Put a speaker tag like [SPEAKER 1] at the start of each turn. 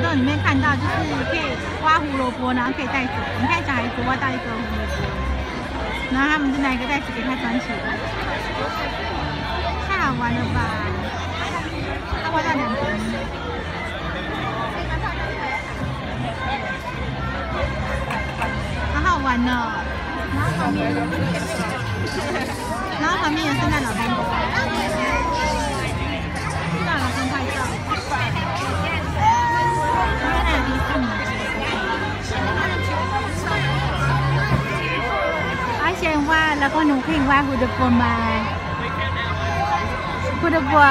[SPEAKER 1] 动里面看到，就是可以挖胡萝卜，然后可以带走。你看小孩子挖到一个胡萝卜，然后他们就拿一个袋子给他装起来，太好玩了吧！他挖到2根，好好玩哦。然后旁边有圣诞老公公，圣诞老公拍照。然后还有迪士尼。อาเชนว่าแล้วก็หนูเพ่งว่าฮูดปัวมาฮูดปัว